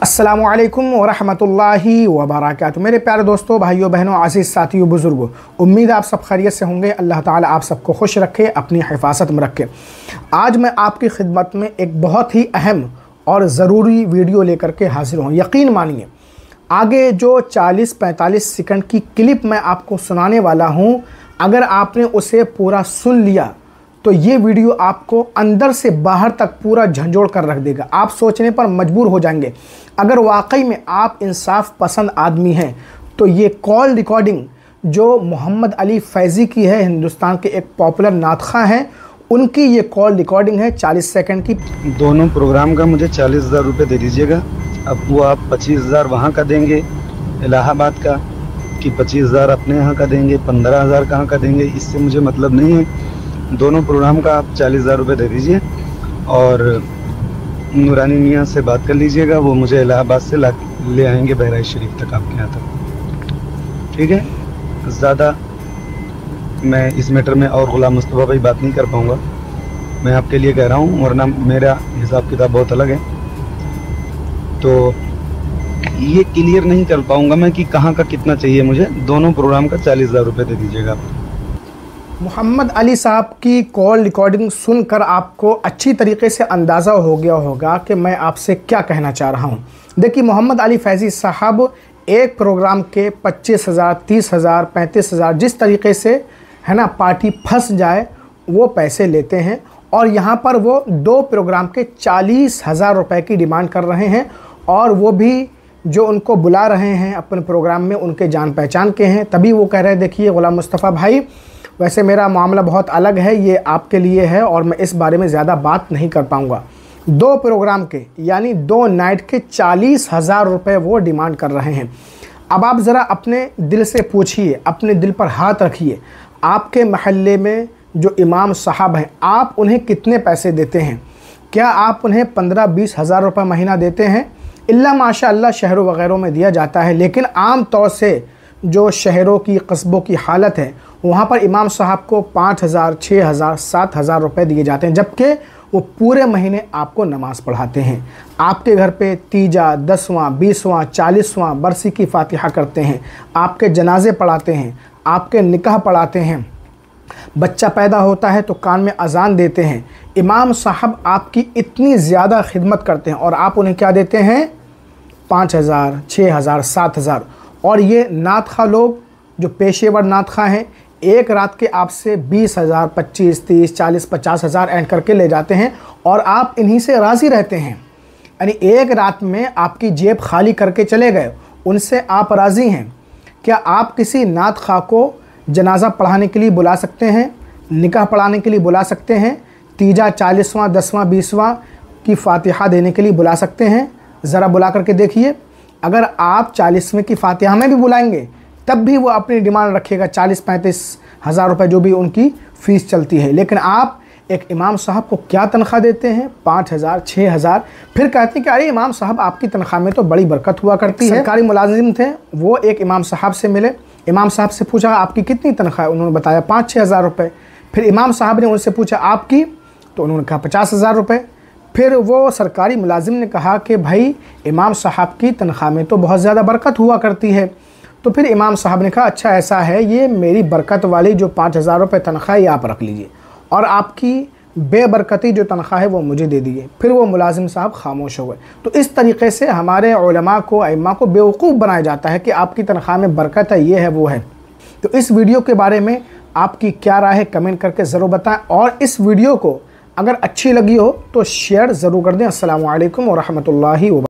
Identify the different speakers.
Speaker 1: अस्सलामुअलैकुम वरहमतुल्लाहि वबरकातुहू। मेरे प्यारे दोस्तों, भाइयों बहनों, आज़ीज़ साथियों, बुज़ुर्गों, उम्मीद है आप सब खैरियत से होंगे। अल्लाह ताला आप सबको खुश रखे, अपनी हिफाजत में रखे। आज मैं आपकी खिदमत में एक बहुत ही अहम और ज़रूरी वीडियो लेकर के हाज़िर हूँ। यकीन मानिए, आगे जो 40-45 सेकंड की क्लिप मैं आपको सुनाने वाला हूँ, अगर आपने उसे पूरा सुन लिया तो ये वीडियो आपको अंदर से बाहर तक पूरा झंझोड़ कर रख देगा। आप सोचने पर मजबूर हो जाएंगे। अगर वाकई में आप इंसाफ पसंद आदमी हैं तो ये कॉल रिकॉर्डिंग जो मोहम्मद अली फैज़ी की है, हिंदुस्तान के एक पॉपुलर नातखा हैं, उनकी ये कॉल रिकॉर्डिंग है 40 सेकंड की।
Speaker 2: दोनों प्रोग्राम का मुझे 40,000 रुपये दे दीजिएगा। अब वो आप 25,000 वहाँ का देंगे इलाहाबाद का, कि 25,000 अपने यहाँ का देंगे, 15,000 कहाँ का देंगे, इससे मुझे मतलब नहीं है। दोनों प्रोग्राम का आप 40,000 रुपये दे दीजिए और नूरानी मियाँ से बात कर लीजिएगा, वो मुझे इलाहाबाद से ले आएंगे बहराइच शरीफ तक, आपके यहाँ तक। ठीक है, ज़्यादा मैं इस मैटर में और ग़ुलाम मुस्तफ़ा भाई बात नहीं कर पाऊँगा, मैं आपके लिए कह रहा हूँ, वरना मेरा हिसाब किताब बहुत अलग है। तो ये क्लियर नहीं कर पाऊँगा मैं कि कहाँ का कितना चाहिए मुझे। दोनों प्रोग्राम का 40,000 रुपये दे दीजिएगा आप।
Speaker 1: मोहम्मद अली साहब की कॉल रिकॉर्डिंग सुनकर आपको अच्छी तरीके से अंदाज़ा हो गया होगा कि मैं आपसे क्या कहना चाह रहा हूं। देखिए, मोहम्मद अली फैज़ी साहब एक प्रोग्राम के 25,000, 30,000, 35,000, जिस तरीके से है ना पार्टी फंस जाए वो पैसे लेते हैं, और यहाँ पर वो 2 प्रोग्राम के 40,000 रुपये की डिमांड कर रहे हैं। और वो भी जो उनको बुला रहे हैं अपने प्रोग्राम में उनके जान पहचान के हैं। तभी वो कह रहे हैं, देखिए ग़ुलाम मुस्तफ़ा भाई, वैसे मेरा मामला बहुत अलग है, ये आपके लिए है और मैं इस बारे में ज़्यादा बात नहीं कर पाऊँगा। 2 प्रोग्राम के यानी 2 नाइट के 40,000 रुपये वो डिमांड कर रहे हैं। अब आप ज़रा अपने दिल से पूछिए, अपने दिल पर हाथ रखिए, आपके महल्ले में जो इमाम साहब हैं, आप उन्हें कितने पैसे देते हैं? क्या आप उन्हें 15-20 हज़ार रुपये महीना देते हैं? इल्ला माशाअल्लाह शहरों वगैरह में दिया जाता है, लेकिन आम तौर से जो शहरों की, कस्बों की हालत है, वहाँ पर इमाम साहब को 5,000, 6,000, 7,000 रुपये दिए जाते हैं, जबकि वो पूरे महीने आपको नमाज़ पढ़ाते हैं। आपके घर पे तीजा, 10वां, 20वां, 40वां बरसी की फातिहा करते हैं, आपके जनाजे पढ़ाते हैं, आपके निकाह पढ़ाते हैं, बच्चा पैदा होता है तो कान में अजान देते हैं। इमाम साहब आपकी इतनी ज़्यादा खिदमत करते हैं और आप उन्हें क्या देते हैं? 5,000, 6,000, 7,000। और ये नातखा लोग जो पेशेवर नातखा हैं, एक रात के आपसे 20,000, 25, 30, 40, 50,000 ऐड करके ले जाते हैं और आप इन्हीं से राज़ी रहते हैं। यानी एक रात में आपकी जेब खाली करके चले गए, उनसे आप राज़ी हैं। क्या आप किसी नातखा को जनाजा पढ़ाने के लिए बुला सकते हैं, निकाह पढ़ाने के लिए बुला सकते हैं, तीजा, 40वां, 10वां, 20वां की फातिहा देने के लिए बुला सकते हैं? ज़रा बुला करके देखिए। अगर आप 40वें की फातिहा में भी बुलाएंगे तब भी वो अपनी डिमांड रखेगा 40-35 हज़ार रुपये, जो भी उनकी फ़ीस चलती है। लेकिन आप एक इमाम साहब को क्या तनख्वाह देते हैं? 5,000, 6,000। फिर कहते हैं कि अरे इमाम साहब, आपकी तनख्वाह में तो बड़ी बरकत हुआ करती है। सरकारी मुलाजिम थे, वो एक इमाम साहब से मिले, इमाम साहब से पूछा आपकी कितनी तनख्वाह है? उन्होंने बताया 5-6 हज़ार रुपये। फिर इमाम साहब ने उनसे पूछा आपकी, तो उन्होंने कहा 50,000 रुपये। फिर वो सरकारी मुलाजिम ने कहा कि भाई इमाम साहब की तनख्वाह में तो बहुत ज़्यादा बरकत हुआ करती है। तो फिर इमाम साहब ने कहा अच्छा ऐसा है, ये मेरी बरकत वाली जो 5,000 रुपये तनख्वाह है, ये आप रख लीजिए और आपकी बेबरकती जो तनख्वाह है वो मुझे दे दीजिए। फिर वो मुलाजिम साहब खामोश हो गए। तो इस तरीके से हमारे उलमा को, अइम्मा को बेवकूफ़ बनाया जाता है कि आपकी तनख्वाह में बरकत है, ये है, वो है। तो इस वीडियो के बारे में आपकी क्या राय है, कमेंट करके ज़रूर बताएं, और इस वीडियो को अगर अच्छी लगी हो तो शेयर ज़रूर कर दें। अस्सलामु अलैकुम व रहमतुल्लाहि व बरकातुहू।